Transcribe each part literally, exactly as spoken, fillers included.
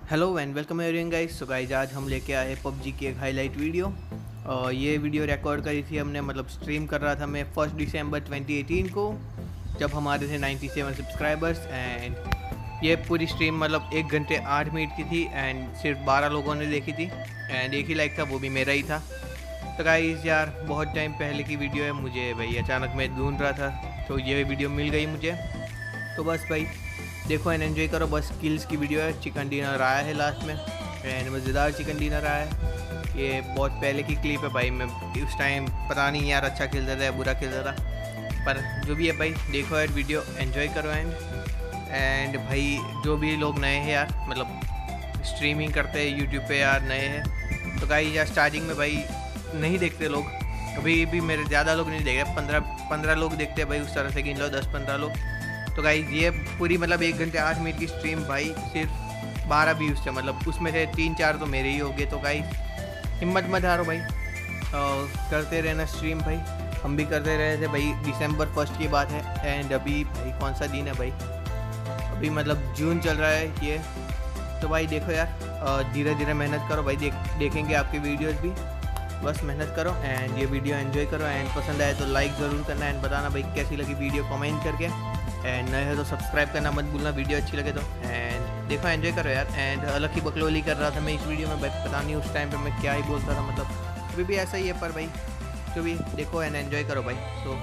Hello and welcome everyone guys. So guys आज हम लेके आए पबजी की एक हाईलाइट वीडियो। और ये वीडियो रिकॉर्ड करी थी हमने, मतलब स्ट्रीम कर रहा था मैं फर्स्ट दिसंबर ट्वेंटी एटीन को, जब हमारे थे सत्तानवे सब्सक्राइबर्स। एंड ये पूरी स्ट्रीम मतलब एक घंटे आठ मिनट की थी एंड सिर्फ बारह लोगों ने देखी थी एंड एक ही लाइक था, वो भी मेरा ही था। तो गाइस यार बहुत टाइम पहले की वीडियो है, मुझे भाई अचानक मैं ढूंढ रहा था तो ये वीडियो मिल गई मुझे। तो बस भाई देखो एंड एंजॉय करो। बस किल्स की वीडियो है। चिकन डिनर आया है लास्ट में एंड मज़ेदार चिकन डिनर आया है। ये बहुत पहले की क्लिप है भाई, मैं उस टाइम पता नहीं यार अच्छा खेलता था या बुरा खेलता था, पर जो भी है भाई देखो यार वीडियो एंजॉय करो। एंड एंड भाई जो भी लोग नए हैं यार, मतलब स्ट्रीमिंग करते हैं यूट्यूब पे यार नए हैं, तो गाइस यार स्टार्टिंग में भाई नहीं देखते लोग, अभी भी मेरे ज़्यादा लोग नहीं देख रहे, पंद्रह पंद्रह लोग देखते हैं भाई, उस तरह से गिन लो दस पंद्रह लोग। तो गाइस ये पूरी मतलब एक घंटे आठ मिनट की स्ट्रीम भाई सिर्फ बारह व्यूज़ थे, मतलब उसमें से तीन चार तो मेरे ही हो गए। तो गाइस हिम्मत मत हारो भाई, और करते रहना स्ट्रीम भाई। हम भी करते रहे थे भाई, दिसंबर फर्स्ट की बात है एंड अभी भाई कौन सा दिन है भाई, अभी मतलब जून चल रहा है ये। तो भाई देखो यार धीरे धीरे मेहनत करो भाई, देख देखेंगे आपकी वीडियोज़ भी, बस मेहनत करो एंड ये वीडियो एंजॉय करो। एंड पसंद आए तो लाइक ज़रूर करना एंड बताना भाई कैसी लगी वीडियो कमेंट करके। एंड नए हो तो सब्सक्राइब करना मत भूलना वीडियो अच्छी लगे तो। एंड देखो एंजॉय करो यार। एंड अलग ही बकलोली कर रहा था मैं इस वीडियो में भाई, पता नहीं उस टाइम पे मैं क्या ही बोलता था, मतलब अभी भी ऐसा ही है, पर भाई तो भी देखो एंड एंजॉय करो भाई। तो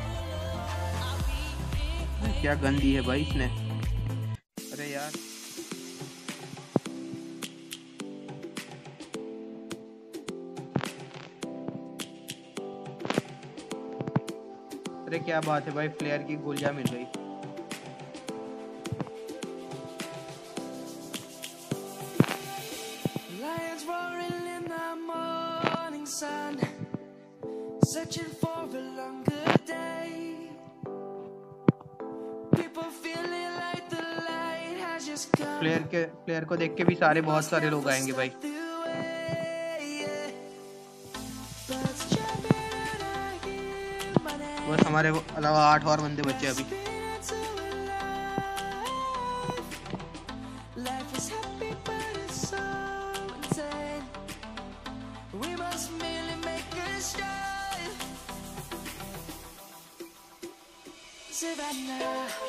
क्या गंदी है भाई इसने, अरे यार अरे क्या बात है भाई, फ्लेयर की गोलियां मिल गई। Lions roaring in the morning sun, searching for a longer day. People feeling like the light has just come. Player के प्लेयर को देख के भी सारे बहुत सारे लोग आएंगे भाई। बस हमारे अलावा आठ और बंदे बचे अभी। Life is happy but it's so insane. We must merely make a start. Savannah,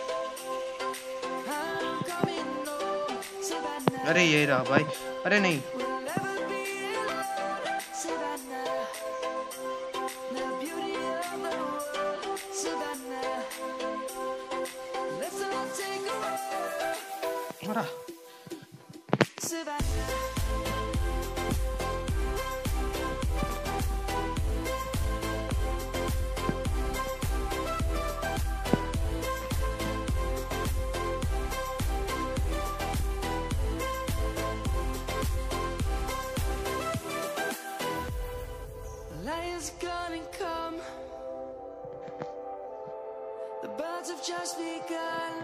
I'm coming home. Savannah, अरे ये रहा भाई, अरे नहीं we'll never be alone. Savannah, the beauty of the world. Savannah, let's all take a walk. मरा। Savannah. Lions gonna come. The birds have just begun.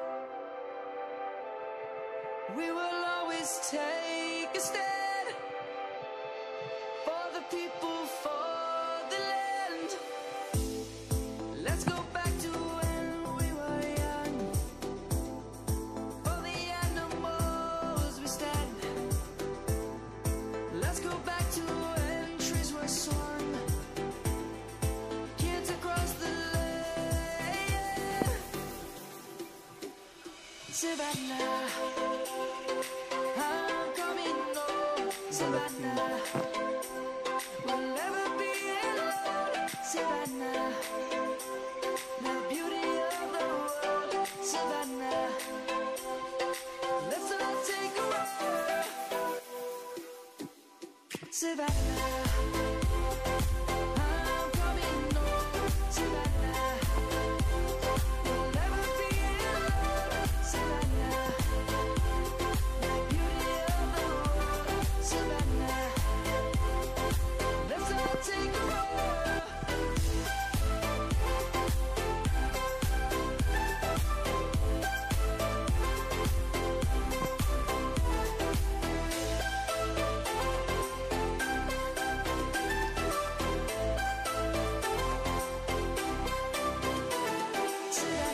We will always take a stand for the people, for the land. Let's go back to when we were young. For the animals we stand. Let's go back to when trees were swung. Kids across the land. Savannah, I'm coming home. Savannah, we'll never be alone. Savannah, the beauty of the world. Savannah, let's all take a walk. Savannah, I'm coming home. Savannah, we'll never be alone. Savannah, the beauty of the world. Savannah, let's all take a walk.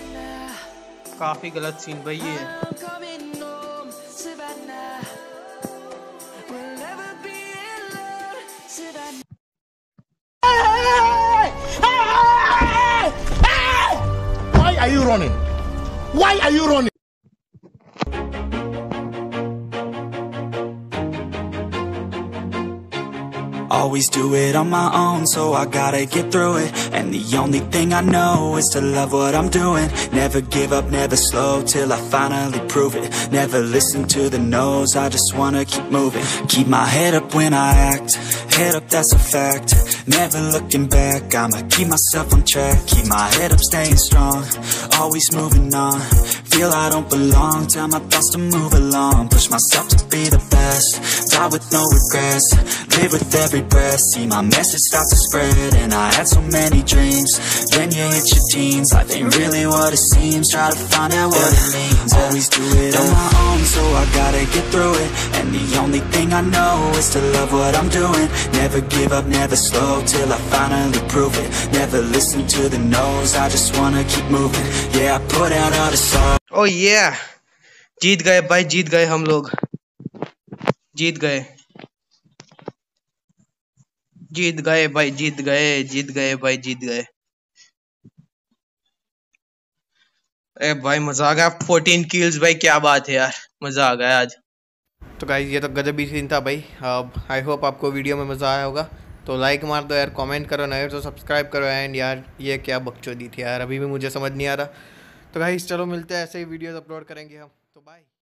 काफी गलत scene भाई ये है। I'm coming home, Savannah. running? Why are you running? Always do it on my own, so I gotta get through it. And the only thing I know is to love what I'm doing. Never give up, never slow, till I finally prove it. Never listen to the no's, I just wanna keep moving. Keep my head up when I act, head up, that's a fact. Never looking back, I'ma keep myself on track. Keep my head up, staying strong, always moving on. Feel I don't belong, tell my thoughts to move along. Push myself to be the best, die with no regrets. Live with every breath, see my message start to spread. And I had so many dreams, then you hit your teens. Life ain't really what it seems, try to find out what it means. Always do it on my own, so I gotta get through it. And the only thing I know is to love what I'm doing. Never give up, never slow, till I finally prove it. Never listen to the no's, I just wanna keep moving. Yeah, I put out all the songs. ओ ये जीत गए भाई, जीत गए हम लोग, जीत गए जीत गए भाई, जीत गए जीत गए भाई, जीत गए। अरे भाई मजा आ गया, फोर्टीन किल्स भाई, क्या बात है यार, मजा आ गया आज। तो गाइस ये तो गजब ही सीन था भाई। अब आई होप आपको वीडियो में मज़ा आया होगा, तो लाइक मार दो यार, कमेंट करो, नए तो सब्सक्राइब करो। एंड यार ये क्या बकचोदी थी यार, अभी भी मुझे समझ नहीं आ रहा। तो गाइस चलो मिलते हैं, ऐसे ही वीडियोस अपलोड करेंगे हम, तो बाय।